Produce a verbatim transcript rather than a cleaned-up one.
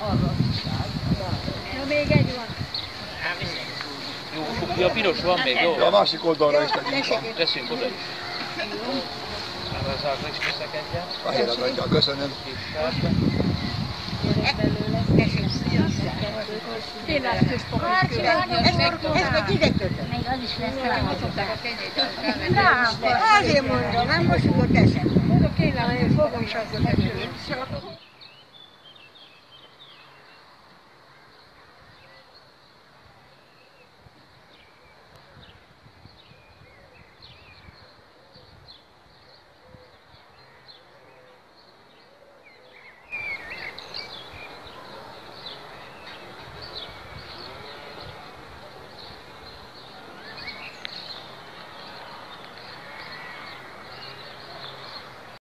Arra. Na, még egy van. Jó, a piros van még, jó? Ja, a másik oldalra is tegyünk. Teszünk oda is. Erre az ágra is teszek egyet. Fehéret adja, köszönöm. Tényleg központ. Ez meg ide kötött. Még az is lesz rá. Na, azért mondom, hát most jutott eszembe. Mondok, tényleg, hogy fogom sakot.